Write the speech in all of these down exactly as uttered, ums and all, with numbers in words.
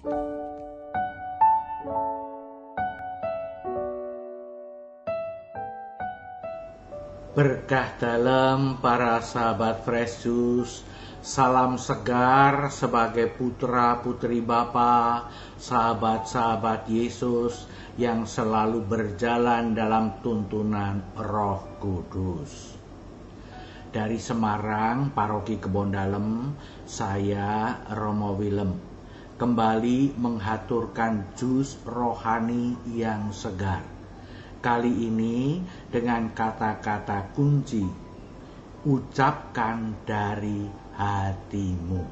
Berkah dalam para sahabat Fresh Juice, salam segar sebagai putra-putri Bapa, sahabat-sahabat Yesus yang selalu berjalan dalam tuntunan Roh Kudus. Dari Semarang, Paroki Kebondalem, saya Romo Willem kembali menghaturkan jus rohani yang segar. Kali ini dengan kata-kata kunci, ucapkan dari hatimu.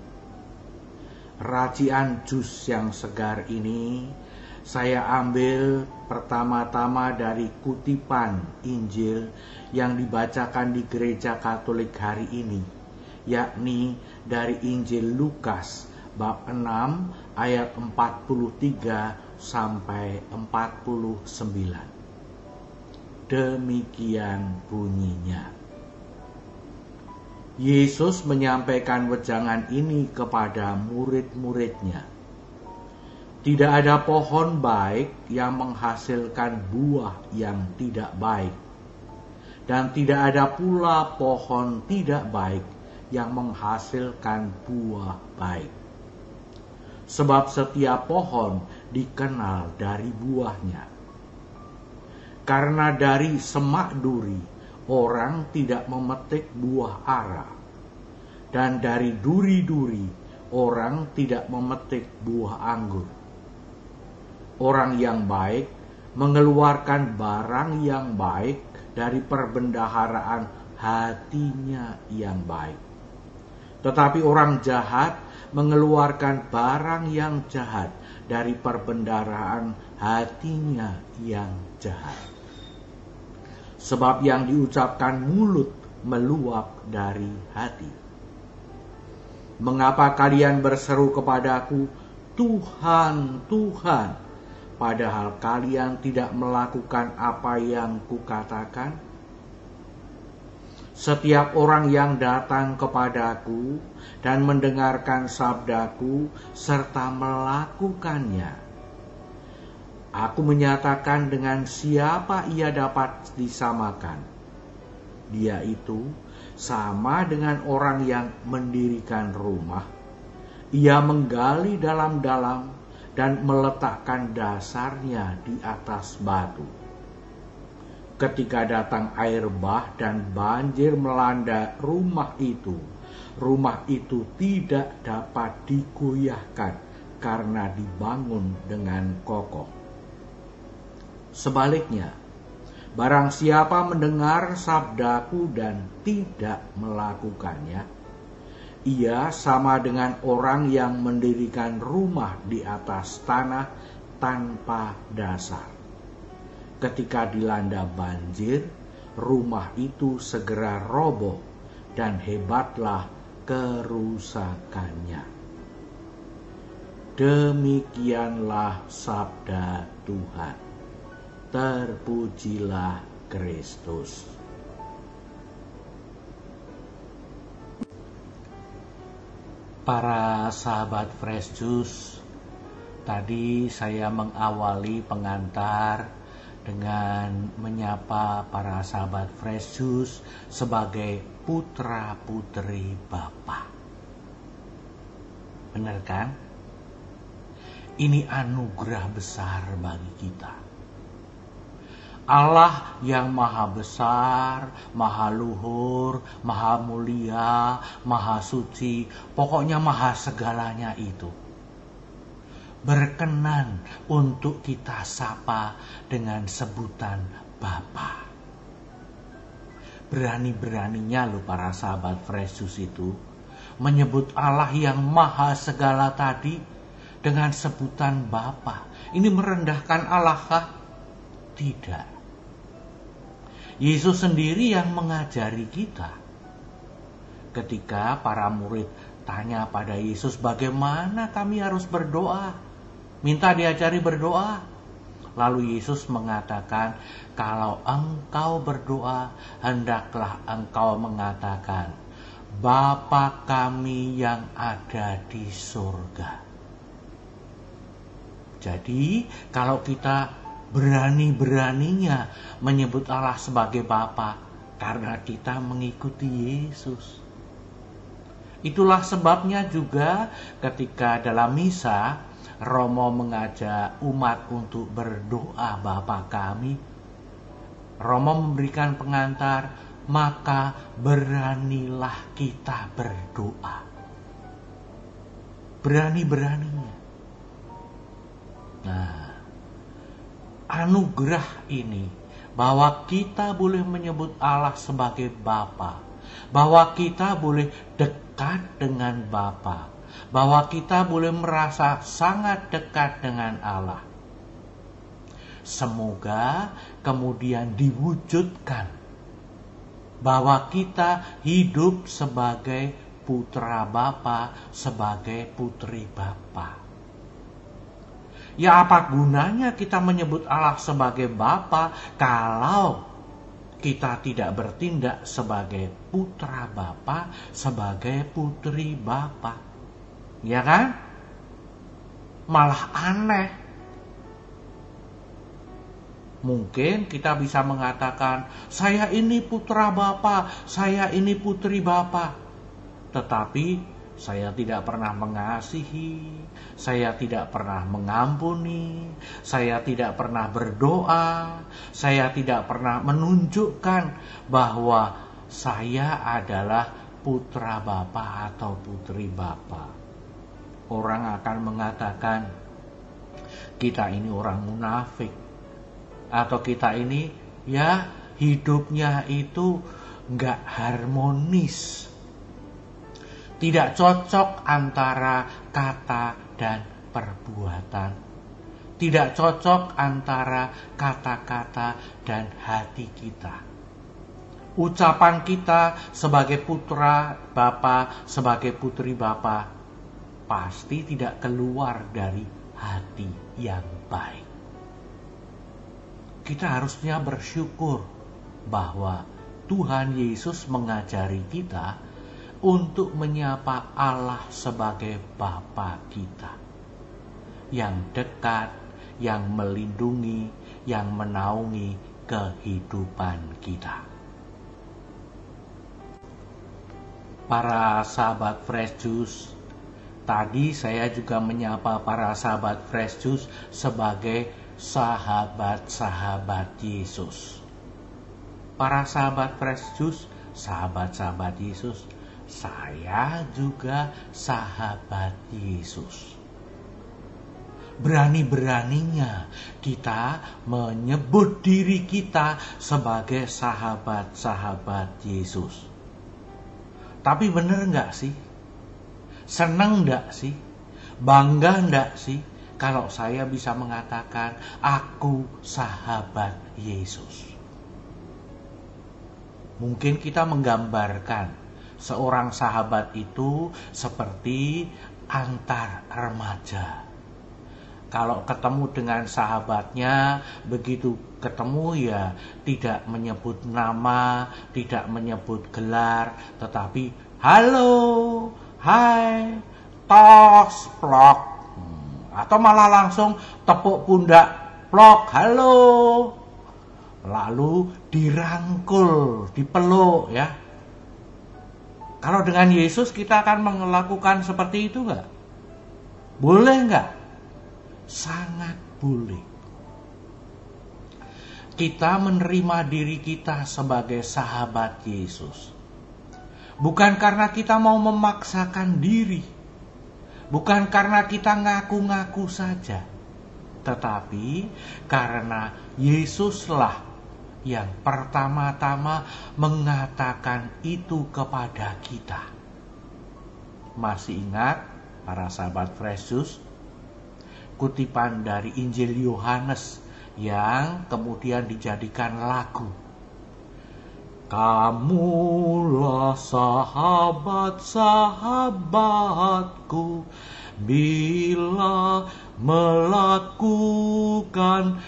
Racian jus yang segar ini saya ambil pertama-tama dari kutipan Injil yang dibacakan di Gereja Katolik hari ini, yakni dari Injil Lukas bab enam ayat empat puluh tiga sampai empat puluh sembilan. Demikian bunyinya. Yesus menyampaikan wejangan ini kepada murid-muridnya. Tidak ada pohon baik yang menghasilkan buah yang tidak baik, dan tidak ada pula pohon tidak baik yang menghasilkan buah baik. Sebab setiap pohon dikenal dari buahnya. Karena dari semak duri orang tidak memetik buah ara, dan dari duri-duri orang tidak memetik buah anggur. Orang yang baik mengeluarkan barang yang baik dari perbendaharaan hatinya yang baik. Tetapi orang jahat mengeluarkan barang yang jahat dari perbendaharaan hatinya yang jahat. Sebab yang diucapkan mulut meluap dari hati. Mengapa kalian berseru kepadaku, Tuhan, Tuhan, padahal kalian tidak melakukan apa yang kukatakan? Setiap orang yang datang kepadaku dan mendengarkan sabdaku serta melakukannya, aku menyatakan dengan siapa ia dapat disamakan. Dia itu sama dengan orang yang mendirikan rumah. Ia menggali dalam-dalam dan meletakkan dasarnya di atas batu. Ketika datang air bah dan banjir melanda rumah itu, rumah itu tidak dapat digoyahkan karena dibangun dengan kokoh. Sebaliknya, barang siapa mendengar sabdaku dan tidak melakukannya, ia sama dengan orang yang mendirikan rumah di atas tanah tanpa dasar. Ketika dilanda banjir, rumah itu segera roboh dan hebatlah kerusakannya. Demikianlah sabda Tuhan. Terpujilah Kristus. Para sahabat Fresh Juice, tadi saya mengawali pengantar dengan menyapa para sahabat Fresh Juice sebagai putra-putri Bapa. Benar kan? Ini anugerah besar bagi kita. Allah yang maha besar, maha luhur, maha mulia, maha suci, pokoknya maha segalanya itu, berkenan untuk kita sapa dengan sebutan Bapa. Berani-beraninya loh para sahabat Fresh Juice itu menyebut Allah yang maha segala tadi dengan sebutan Bapa. Ini merendahkan Allah kah? Tidak. Yesus sendiri yang mengajari kita. Ketika para murid tanya pada Yesus, bagaimana kami harus berdoa? Minta diajari berdoa. Lalu Yesus mengatakan, kalau engkau berdoa, hendaklah engkau mengatakan, Bapa kami yang ada di surga. Jadi kalau kita berani-beraninya menyebut Allah sebagai Bapa, karena kita mengikuti Yesus. Itulah sebabnya juga ketika dalam misa Romo mengajak umat untuk berdoa Bapa kami, Romo memberikan pengantar, maka beranilah kita berdoa. Berani-beraninya. Nah, anugerah ini bahwa kita boleh menyebut Allah sebagai Bapa, bahwa kita boleh dekat dengan Bapa, bahwa kita boleh merasa sangat dekat dengan Allah. Semoga kemudian diwujudkan bahwa kita hidup sebagai putra Bapa, sebagai putri Bapa. Ya, apa gunanya kita menyebut Allah sebagai Bapa kalau kita tidak bertindak sebagai putra Bapa, sebagai putri Bapa? Ya kan? Malah aneh. Mungkin kita bisa mengatakan, saya ini putra Bapa, saya ini putri Bapa. Tetapi saya tidak pernah mengasihi, saya tidak pernah mengampuni, saya tidak pernah berdoa, saya tidak pernah menunjukkan bahwa saya adalah putra Bapa atau putri Bapa. Orang akan mengatakan, kita ini orang munafik, atau kita ini ya hidupnya itu nggak harmonis. Tidak cocok antara kata dan perbuatan. Tidak cocok antara kata-kata dan hati kita. Ucapan kita sebagai putra Bapa, sebagai putri Bapa, pasti tidak keluar dari hati yang baik. Kita harusnya bersyukur bahwa Tuhan Yesus mengajari kita untuk menyapa Allah sebagai Bapa kita, yang dekat, yang melindungi, yang menaungi kehidupan kita. Para sahabat Fresh Juice, tadi saya juga menyapa para sahabat Fresh Juice sebagai sahabat-sahabat Yesus. Para sahabat Fresh Juice, sahabat-sahabat Yesus, saya juga sahabat Yesus. Berani-beraninya kita menyebut diri kita sebagai sahabat-sahabat Yesus. Tapi benar nggak sih? Senang nggak sih? Bangga nggak sih kalau saya bisa mengatakan aku sahabat Yesus? Mungkin kita menggambarkan seorang sahabat itu seperti antar remaja. Kalau ketemu dengan sahabatnya, begitu ketemu ya tidak menyebut nama, tidak menyebut gelar, tetapi halo, hai, tos, plok. Atau malah langsung tepuk pundak, plok, halo. Lalu dirangkul, dipeluk ya. Kalau dengan Yesus kita akan melakukan seperti itu enggak? Boleh enggak? Sangat boleh. Kita menerima diri kita sebagai sahabat Yesus. Bukan karena kita mau memaksakan diri. Bukan karena kita ngaku-ngaku saja. Tetapi karena Yesuslah yang pertama-tama mengatakan itu kepada kita. Masih ingat para sahabat Fresh Juice? Kutipan dari Injil Yohanes yang kemudian dijadikan lagu. Kamulah sahabat-sahabatku bila melakukan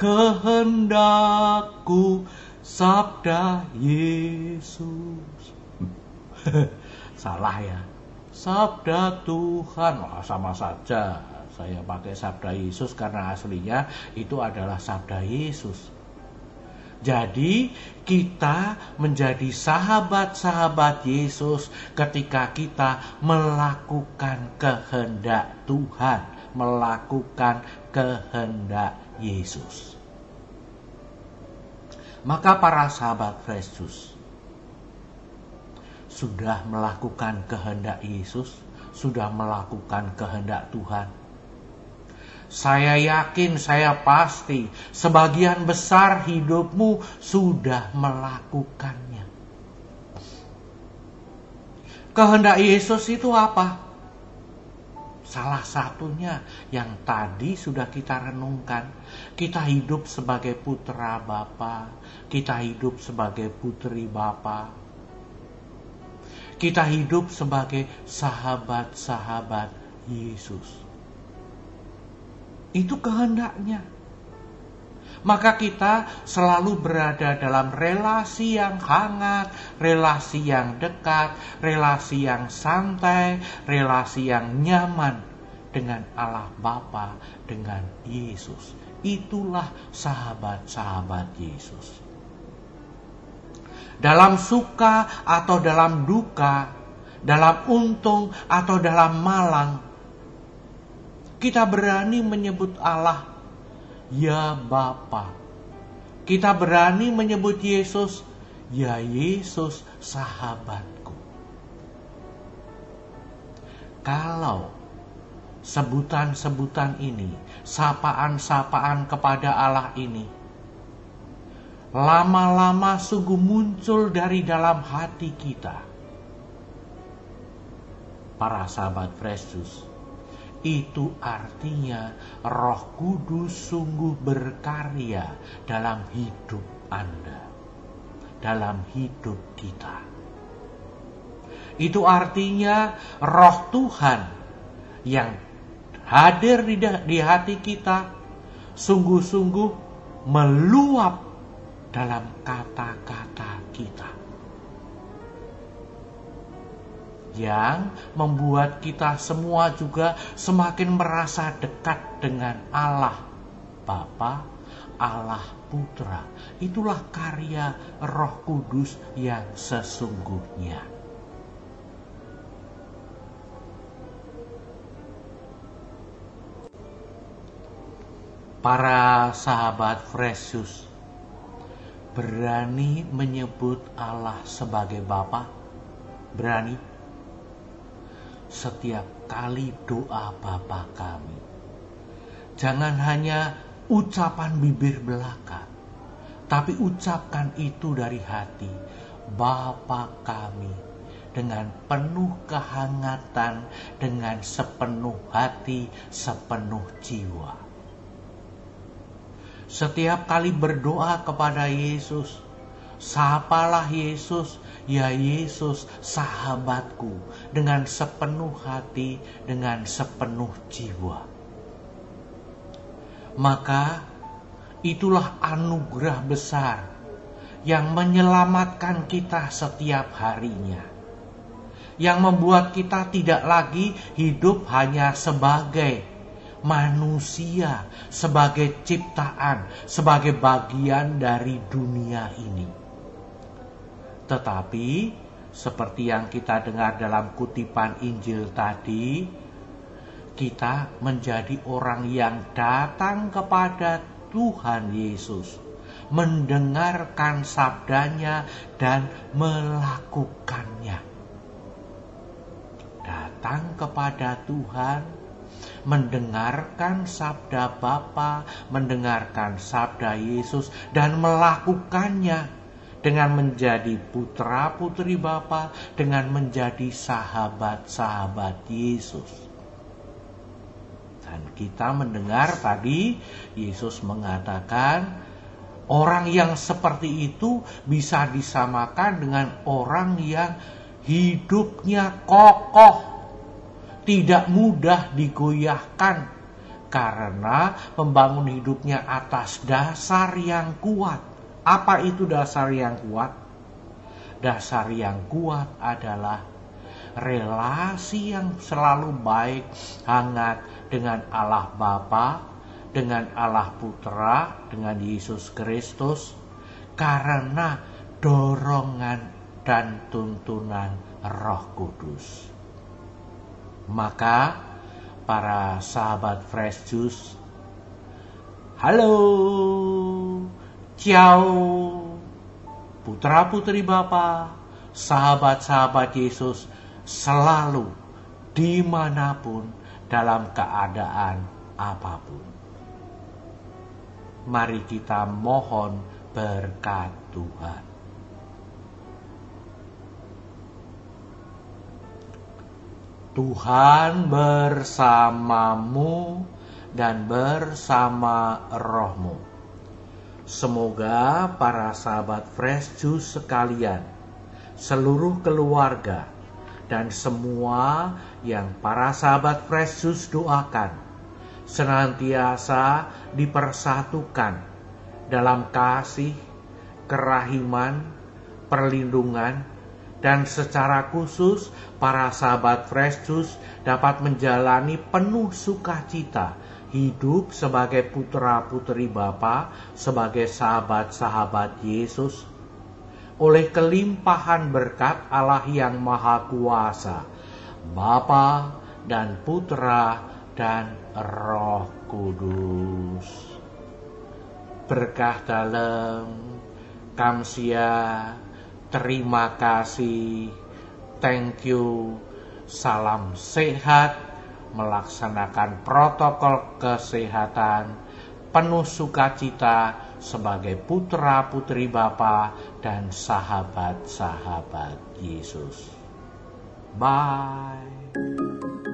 kehendakku, sabda Yesus. Salah ya. sabda Tuhan. Wah, sama saja saya pakai sabda Yesus karena aslinya itu adalah sabda Yesus. Jadi kita menjadi sahabat-sahabat Yesus ketika kita melakukan kehendak Tuhan, melakukan kehendak Yesus. Maka para sahabat Fresh Juice sudah melakukan kehendak Yesus, sudah melakukan kehendak Tuhan. Saya yakin, saya pasti, sebagian besar hidupmu sudah melakukannya. Kehendak Yesus itu apa? Salah satunya yang tadi sudah kita renungkan. Kita hidup sebagai putra Bapa, kita hidup sebagai putri Bapa. Kita hidup sebagai sahabat-sahabat Yesus. Itu kehendaknya. Maka kita selalu berada dalam relasi yang hangat, relasi yang dekat, relasi yang santai, relasi yang nyaman dengan Allah Bapa, dengan Yesus. Itulah sahabat-sahabat Yesus. Dalam suka atau dalam duka, dalam untung atau dalam malang, kita berani menyebut Allah, ya Bapa. Kita berani menyebut Yesus, ya Yesus sahabatku. Kalau sebutan-sebutan ini, sapaan-sapaan kepada Allah ini, lama-lama sungguh muncul dari dalam hati kita, para sahabat Fresh Juice, itu artinya Roh Kudus sungguh berkarya dalam hidup Anda, dalam hidup kita. Itu artinya Roh Tuhan yang hadir di, di hati kita sungguh-sungguh meluap dalam kata-kata kita, yang membuat kita semua juga semakin merasa dekat dengan Allah Bapa, Allah Putra. Itulah karya Roh Kudus yang sesungguhnya. Para sahabat Fresh Juice berani menyebut Allah sebagai Bapa? Berani? Setiap kali doa Bapa kami, jangan hanya ucapan bibir belaka, tapi ucapkan itu dari hati. Bapa kami, dengan penuh kehangatan, dengan sepenuh hati, sepenuh jiwa. Setiap kali berdoa kepada Yesus, sapalah Yesus, ya Yesus sahabatku, dengan sepenuh hati, dengan sepenuh jiwa. Maka itulah anugerah besar yang menyelamatkan kita setiap harinya, yang membuat kita tidak lagi hidup hanya sebagai manusia, sebagai ciptaan, sebagai bagian dari dunia ini. Tetapi seperti yang kita dengar dalam kutipan Injil tadi, kita menjadi orang yang datang kepada Tuhan Yesus, mendengarkan sabdanya dan melakukannya. Datang kepada Tuhan, mendengarkan sabda Bapa, mendengarkan sabda Yesus, dan melakukannya dengan menjadi putra-putri Bapa, dengan menjadi sahabat-sahabat Yesus. Dan kita mendengar tadi Yesus mengatakan, orang yang seperti itu bisa disamakan dengan orang yang hidupnya kokoh, tidak mudah digoyahkan, karena membangun hidupnya atas dasar yang kuat. Apa itu dasar yang kuat? Dasar yang kuat adalah relasi yang selalu baik, hangat dengan Allah Bapa, dengan Allah Putra, dengan Yesus Kristus, karena dorongan dan tuntunan Roh Kudus. Maka para sahabat Fresh Juice, halo, ciao, putra-putri Bapa, sahabat-sahabat Yesus, selalu dimanapun dalam keadaan apapun. Mari kita mohon berkat Tuhan. Tuhan bersamamu dan bersama rohmu. Semoga para sahabat Fresh Juice sekalian, seluruh keluarga, dan semua yang para sahabat Fresh Juice doakan, senantiasa dipersatukan dalam kasih, kerahiman, perlindungan, dan secara khusus para sahabat Fresh Juice dapat menjalani penuh sukacita hidup sebagai putra-putri Bapa, sebagai sahabat-sahabat Yesus, oleh kelimpahan berkat Allah yang Maha Kuasa, Bapa dan Putra dan Roh Kudus. Berkah dalam, kamsia, terima kasih, thank you, salam sehat, melaksanakan protokol kesehatan, penuh sukacita sebagai putra-putri Bapa dan sahabat-sahabat Yesus. Bye.